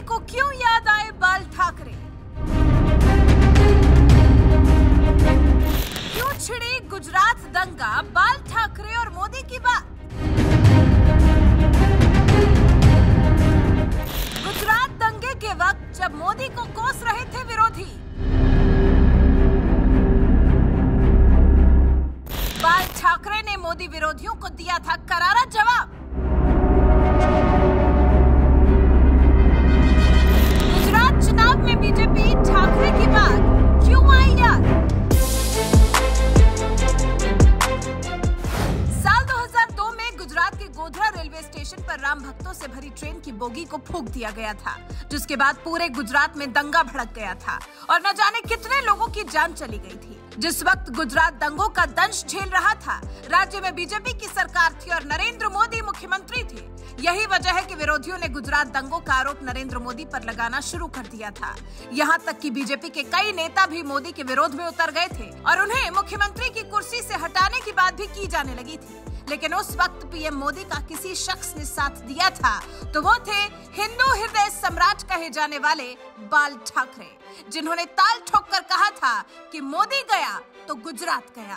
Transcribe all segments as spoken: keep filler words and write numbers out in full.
को क्यों याद आए बाल ठाकरे? क्यों छिड़ी गुजरात दंगा, बाल ठाकरे और मोदी की बात? गुजरात दंगे के वक्त जब मोदी को कोस रहे थे विरोधी, बाल ठाकरे ने मोदी विरोधियों को दिया था करारा जवाब। गुजरात चुनाव में बीजेपी ठाकरे की बात क्यों आई याद? साल दो हज़ार दो में गुजरात के गोधरा रेलवे स्टेशन पर राम भक्तों से भरी ट्रेन की बोगी को फूंक दिया गया था, जिसके बाद पूरे गुजरात में दंगा भड़क गया था और न जाने कितने लोगों की जान चली गई थी। जिस वक्त गुजरात दंगों का दंश झेल रहा था, राज्य में बीजेपी की सरकार थी और नरेंद्र मोदी मुख्यमंत्री थे। यही वजह है कि विरोधियों ने गुजरात दंगों का आरोप नरेंद्र मोदी पर लगाना शुरू कर दिया था। यहाँ तक कि बीजेपी के कई नेता भी मोदी के विरोध में उतर गए थे और उन्हें मुख्यमंत्री की कुर्सी से हटाने की बात भी की जाने लगी थी। लेकिन उस वक्त पीएम मोदी का किसी शख्स ने साथ दिया था, तो वो थे हिंदू हृदय सम्राट कहे जाने वाले बाल ठाकरे, जिन्होंने ताल ठोक कर कहा था कि मोदी गया तो गुजरात गया।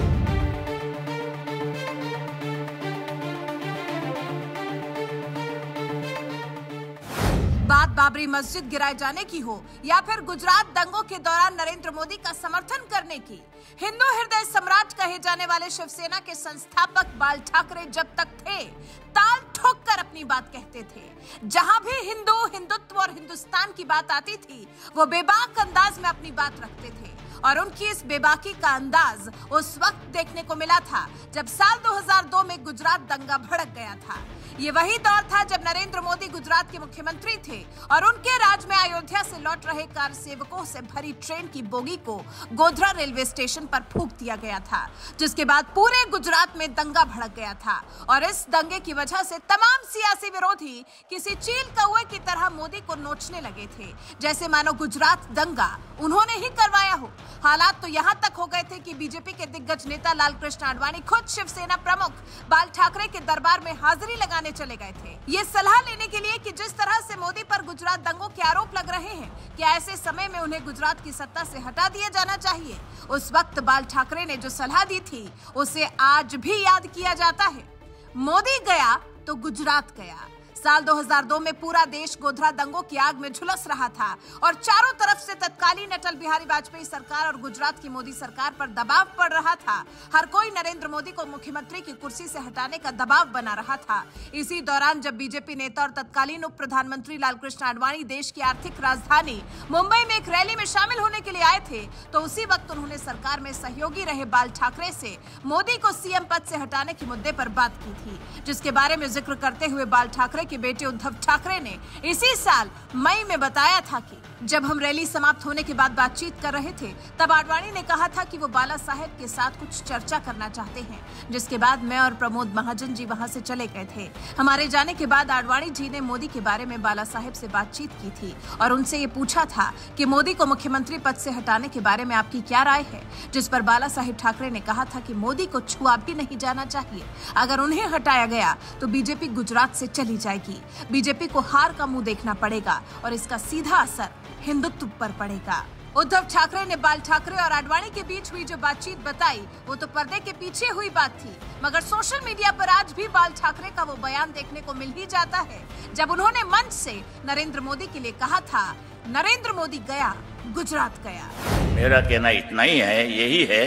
बात बाबरी मस्जिद गिराए जाने की हो या फिर गुजरात दंगों के दौरान नरेंद्र मोदी का समर्थन करने की, हिंदू हृदय सम्राट कहे जाने वाले शिवसेना के संस्थापक बाल ठाकरे जब तक थे, ताल ठोक कर अपनी बात कहते थे। जहां भी हिंदू, हिंदुत्व और हिंदुस्तान की बात आती थी, वो बेबाक अंदाज में अपनी बात रखते थे और उनकी इस बेबाकी का अंदाज उस वक्त देखने को मिला था जब साल दो हज़ार दो में गुजरात दंगा भड़क गया था। ये वही दौर था जब नरेंद्र मोदी गुजरात के मुख्यमंत्री थे और उनके राज में अयोध्या से लौट रहे कार सेवकों से भरी ट्रेन की बोगी को गोधरा रेलवे स्टेशन पर फूंक दिया गया था, जिसके बाद पूरे गुजरात में दंगा भड़क गया था और इस दंगे की वजह से तमाम सियासी विरोधी किसी चील कौवे की तरह मोदी को नोचने लगे थे, जैसे मानो गुजरात दंगा उन्होंने ही करवाया हो। हालात तो यहाँ तक हो गए थे कि बीजेपी के दिग्गज नेता लालकृष्ण आडवाणी खुद शिवसेना प्रमुख बाल ठाकरे के दरबार में हाजिरी लगाने चले गए थे, ये सलाह लेने के लिए कि जिस तरह से मोदी पर गुजरात दंगों के आरोप लग रहे हैं, क्या ऐसे समय में उन्हें गुजरात की सत्ता से हटा दिया जाना चाहिए। उस वक्त बाल ठाकरे ने जो सलाह दी थी, उसे आज भी याद किया जाता है। मोदी गया तो गुजरात गया। साल दो हज़ार दो में पूरा देश गोधरा दंगों की आग में झुलस रहा था और चारों तरफ से तत्कालीन अटल बिहारी वाजपेयी सरकार और गुजरात की मोदी सरकार पर दबाव पड़ रहा था। हर कोई नरेंद्र मोदी को मुख्यमंत्री की कुर्सी से हटाने का दबाव बना रहा था। इसी दौरान जब बीजेपी नेता और तत्कालीन उप प्रधानमंत्री लालकृष्ण आडवाणी देश की आर्थिक राजधानी मुंबई में एक रैली में शामिल होने के लिए आए थे, तो उसी वक्त उन्होंने सरकार में सहयोगी रहे बाल ठाकरे से मोदी को सीएम पद से हटाने के मुद्दे पर बात की थी, जिसके बारे में जिक्र करते हुए बाल ठाकरे के बेटे उद्धव ठाकरे ने इसी साल मई में बताया था कि जब हम रैली समाप्त होने के बाद बातचीत कर रहे थे, तब आडवाणी ने कहा था कि वो बाला साहेब के साथ कुछ चर्चा करना चाहते हैं, जिसके बाद मैं और प्रमोद महाजन जी वहां से चले गए थे। हमारे जाने के बाद आडवाणी जी ने मोदी के बारे में बाला साहेब से बातचीत की थी और उनसे ये पूछा था कि मोदी को मुख्यमंत्री पद से हटाने के बारे में आपकी क्या राय है, जिस पर बाला साहेब ठाकरे ने कहा था कि मोदी को छुआ भी नहीं जाना चाहिए। अगर उन्हें हटाया गया तो बीजेपी गुजरात से चली जाएगी, बीजेपी को हार का मुंह देखना पड़ेगा और इसका सीधा असर हिंदुत्व पर पड़ेगा। उद्धव ठाकरे ने बाल ठाकरे और आडवाणी के बीच हुई जो बातचीत बताई, वो तो पर्दे के पीछे हुई बात थी, मगर सोशल मीडिया पर आज भी बाल ठाकरे का वो बयान देखने को मिल ही जाता है जब उन्होंने मंच से नरेंद्र मोदी के लिए कहा था, नरेंद्र मोदी गया गुजरात गया। मेरा कहना इतना ही है, यही है,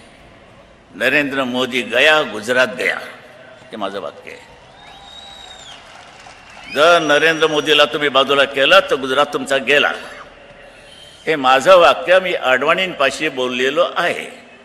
नरेंद्र मोदी गया गुजरात गया, हे माझं वाक्य आहे। जर नरेंद्र मोदीला तुम्ही बाजूला केला तर गुजरात तुमचा गेला, हे माझं वाक्य मी आडवाणींपाशी बोललेलो आहे।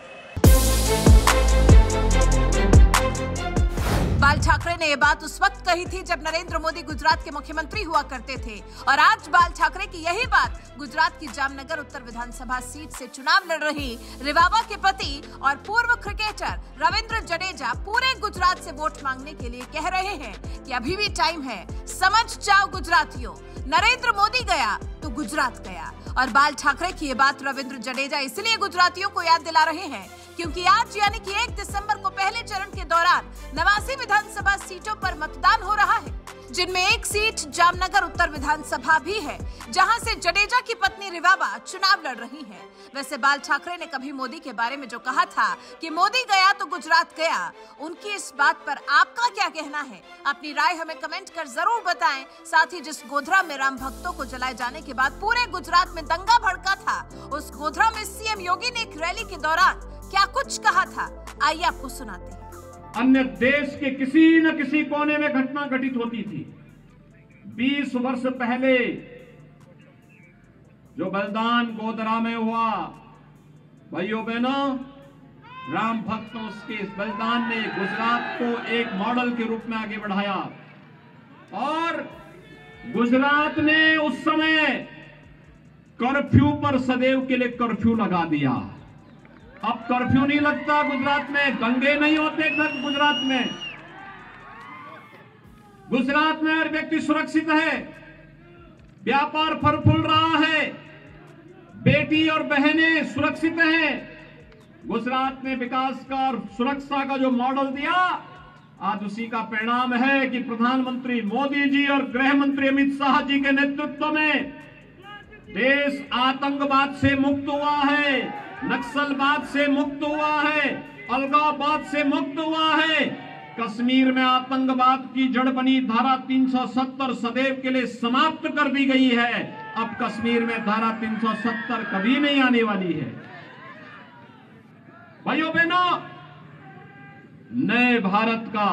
बाल ठाकरे ने यह बात उस वक्त कही थी जब नरेंद्र मोदी गुजरात के मुख्यमंत्री हुआ करते थे और आज बाल ठाकरे की यही बात गुजरात की जामनगर उत्तर विधानसभा सीट से चुनाव लड़ रही रिवावा के पति और पूर्व क्रिकेटर रविंद्र जडेजा पूरे गुजरात से वोट मांगने के लिए कह रहे हैं कि अभी भी टाइम है, समझ जाओ गुजरातियों, नरेंद्र मोदी गया तो गुजरात गया। और बाल ठाकरे की ये बात रविंद्र जडेजा इसलिए गुजरातियों को याद दिला रहे हैं क्योंकि आज यानी कि एक दिसंबर को पहले चरण के दौरान नवासी विधानसभा सीटों पर मतदान हो रहा है, जिनमें एक सीट जामनगर उत्तर विधानसभा भी है, जहां से जडेजा की पत्नी रिवाबा चुनाव लड़ रही हैं। वैसे बाल ठाकरे ने कभी मोदी के बारे में जो कहा था कि मोदी गया तो गुजरात गया, उनकी इस बात पर आपका क्या कहना है? अपनी राय हमें कमेंट कर जरूर बताएं। साथ ही जिस गोधरा में राम भक्तों को जलाए जाने के बाद पूरे गुजरात में दंगा भड़का था, उस गोधरा में सीएम योगी ने एक रैली के दौरान क्या कुछ कहा था, आइए आपको सुनाते हैं। अन्य देश के किसी न किसी कोने में घटना घटित होती थी। बीस वर्ष पहले जो बलिदान गोधरा में हुआ, भाइयों बहनों, राम भक्तों के इस बलिदान ने गुजरात को एक मॉडल के रूप में आगे बढ़ाया और गुजरात ने उस समय कर्फ्यू पर सदैव के लिए कर्फ्यू लगा दिया। अब कर्फ्यू नहीं लगता गुजरात में, दंगे नहीं होते गुजरात में। गुजरात में हर व्यक्ति सुरक्षित है, व्यापार फल फूल रहा है, बेटी और बहनें सुरक्षित हैं। गुजरात ने विकास का और सुरक्षा का जो मॉडल दिया, आज उसी का परिणाम है कि प्रधानमंत्री मोदी जी और गृह मंत्री अमित शाह जी के नेतृत्व में देश आतंकवाद से मुक्त हुआ है, नक्सलवाद से मुक्त हुआ है, अलगाववाद से मुक्त हुआ है। कश्मीर में आतंकवाद की जड़ बनी धारा तीन सौ सत्तर सदैव के लिए समाप्त कर दी गई है। अब कश्मीर में धारा तीन सौ सत्तर कभी नहीं आने वाली है। भाइयों बहनों, नए भारत का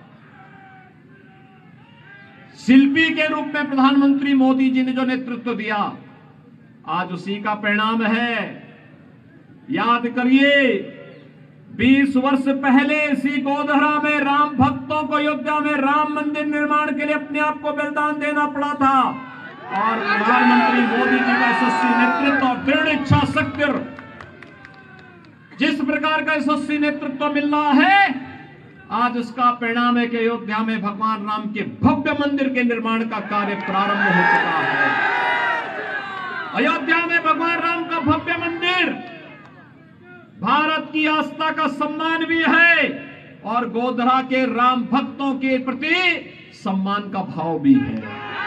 शिल्पी के रूप में प्रधानमंत्री मोदी जी ने जो नेतृत्व दिया, आज उसी का परिणाम है। याद करिए, बीस वर्ष पहले इसी गोधरा में राम भक्तों को अयोध्या में राम मंदिर निर्माण के लिए अपने आप को बलिदान देना पड़ा था और प्रधानमंत्री मोदी जी का यशस्वी नेतृत्व और दृढ़ इच्छा शक्ति, जिस प्रकार का यशस्वी नेतृत्व मिल रहा है, आज उसका परिणाम है कि अयोध्या में भगवान राम के भव्य मंदिर के निर्माण का कार्य प्रारंभ हो चुका है। अयोध्या में भगवान राम का भव्य मंदिर भारत की आस्था का सम्मान भी है और गोधरा के राम भक्तों के प्रति सम्मान का भाव भी है।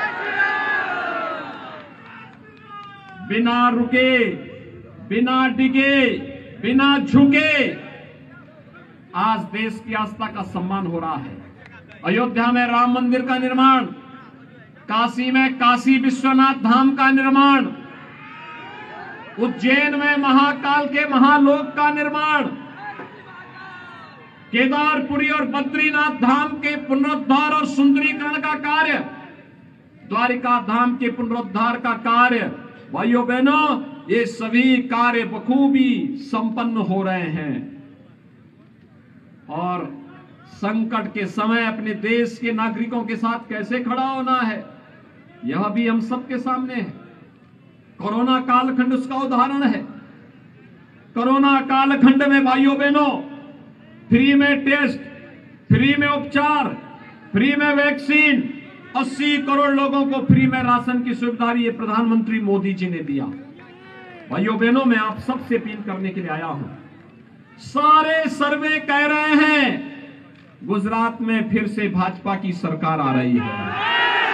बिना रुके, बिना डिगे, बिना झुके आज देश की आस्था का सम्मान हो रहा है। अयोध्या में राम मंदिर का निर्माण, काशी में काशी विश्वनाथ धाम का निर्माण, उज्जैन में महाकाल के महालोक का निर्माण, केदारपुरी और बद्रीनाथ धाम के पुनरुद्धार और सुंदरीकरण का कार्य, द्वारिका धाम के पुनरुद्धार का कार्य, भाइयों बहनों, ये सभी कार्य बखूबी संपन्न हो रहे हैं। और संकट के समय अपने देश के नागरिकों के साथ कैसे खड़ा होना है, यह भी हम सबके सामने है। कोरोना कालखंड उसका उदाहरण है। कोरोना कालखंड में भाइयों बहनों, फ्री में टेस्ट, फ्री में उपचार, फ्री में वैक्सीन, अस्सी करोड़ लोगों को फ्री में राशन की सुविधा ये प्रधानमंत्री मोदी जी ने दिया। भाइयों बहनों, मैं आप सबसे अपील करने के लिए आया हूं। सारे सर्वे कह रहे हैं गुजरात में फिर से भाजपा की सरकार आ रही है।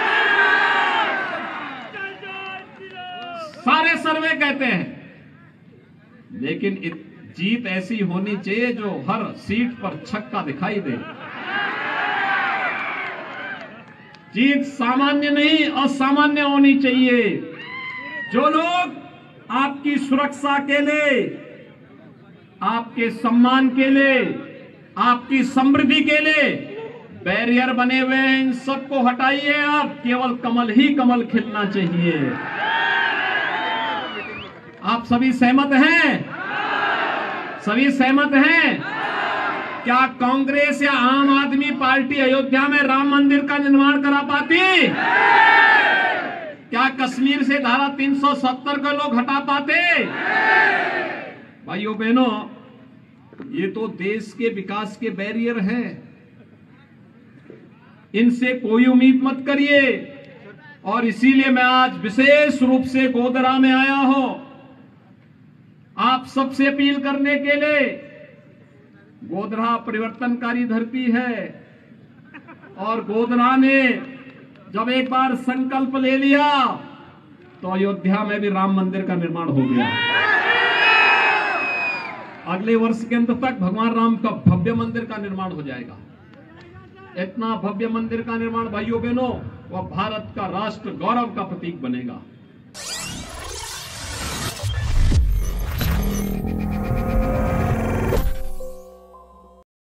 सारे सर्वे कहते हैं, लेकिन जीत ऐसी होनी चाहिए जो हर सीट पर छक्का दिखाई दे। जीत सामान्य नहीं, असामान्य होनी चाहिए। जो लोग आपकी सुरक्षा के लिए, आपके सम्मान के लिए, आपकी समृद्धि के लिए बैरियर बने हुए हैं, इन सबको हटाइए। अब केवल कमल ही कमल खिलना चाहिए। आप सभी सहमत हैं? सभी सहमत हैं? क्या कांग्रेस या आम आदमी पार्टी अयोध्या में राम मंदिर का निर्माण करा पाती? क्या कश्मीर से धारा तीन सौ सत्तर को लोग हटा पाते? भाइयों बहनों, ये तो देश के विकास के बैरियर हैं, इनसे कोई उम्मीद मत करिए। और इसीलिए मैं आज विशेष रूप से गोधरा में आया हूं आप सबसे अपील करने के लिए गोधरा परिवर्तनकारी धरती है और गोधरा ने जब एक बार संकल्प ले लिया तो अयोध्या में भी राम मंदिर का निर्माण हो गया। अगले वर्ष के अंत तक भगवान राम का भव्य मंदिर का निर्माण हो जाएगा। इतना भव्य मंदिर का निर्माण भाइयों बहनों, वह भारत का राष्ट्र गौरव का प्रतीक बनेगा।